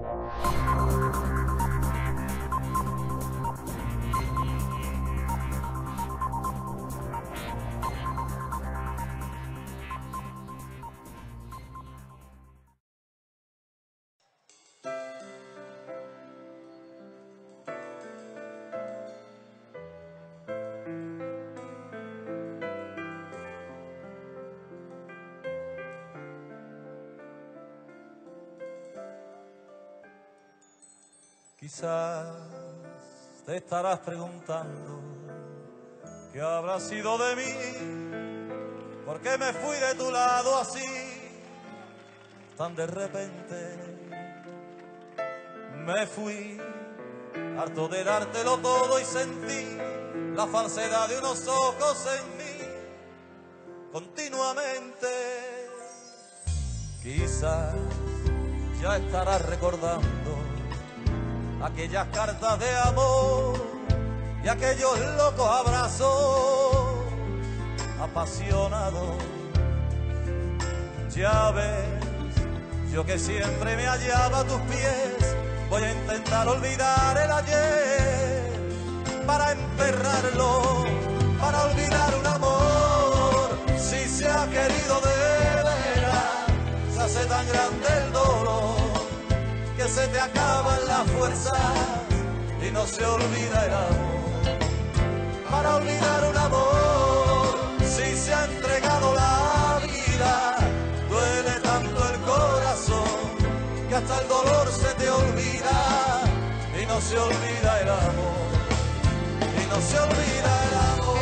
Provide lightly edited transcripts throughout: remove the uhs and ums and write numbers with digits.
Quizás te estarás preguntando qué habrá sido de mí, por qué me fui de tu lado así, tan de repente. Me fui, harto de dártelo todo y sentí la falsedad de unos ojos en mí, continuamente. Quizás ya estarás recordando aquellas cartas de amor y aquellos locos abrazos apasionados. Ya ves, yo que siempre me hallaba a tus pies, voy a intentar olvidar el ayer para enterrarlo, para olvidar un amor. Si se ha querido de veras, se hace tan grande el dolor que se te acaban las fuerzas y no se olvida el amor. Para olvidar un amor, si se ha entregado la vida, duele tanto el corazón que hasta el dolor se te olvida y no se olvida el amor, y no se olvida el amor.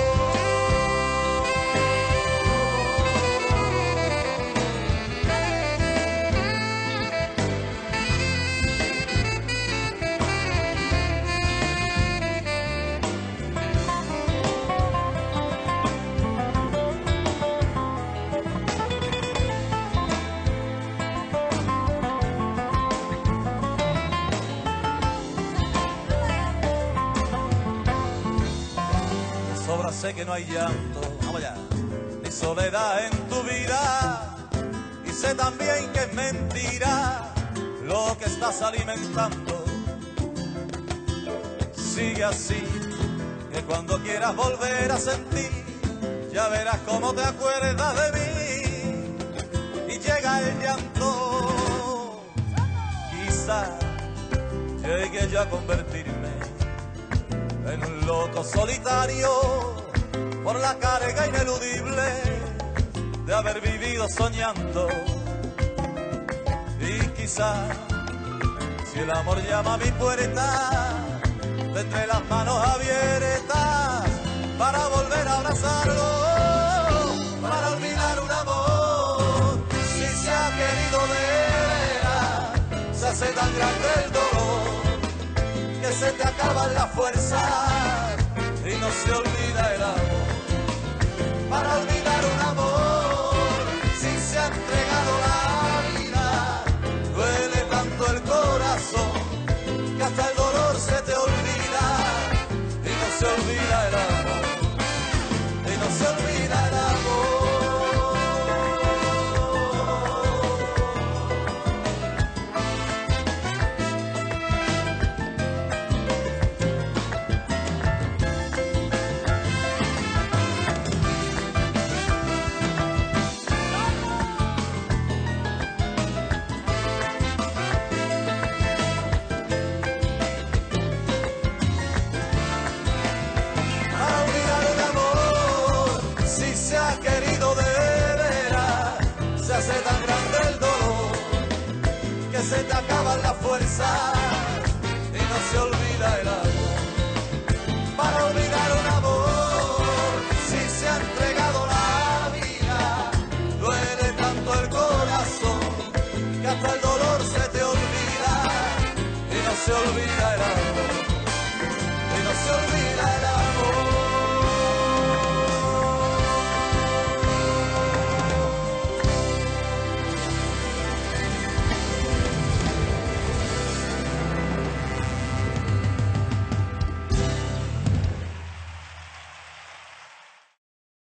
Sé que no hay llanto, vamos allá, ni soledad en tu vida, y sé también que es mentira lo que estás alimentando. Sigue así, que cuando quieras volver a sentir, ya verás cómo te acuerdas de mí y llega el llanto. Quizás llegue yo a convertirme en un loco solitario por la carga ineludible de haber vivido soñando. Y quizás, si el amor llama a mi puerta, tendré las manos abiertas para volver a abrazarlo, para olvidar un amor. Si se ha querido de veras, se hace tan grande el dolor que se te acaban las fuerzas y no se olvida el amor. Para olvidar un amor, si se ha entregado la vida, duele tanto el corazón que hasta el dolor se te olvida y no se olvida el amor, y no se olvida el amor. Se te acaban las fuerzas y no se olvida el amor. Para olvidar un amor, si se ha entregado la vida, duele tanto el corazón que hasta el dolor se te olvida y no se olvida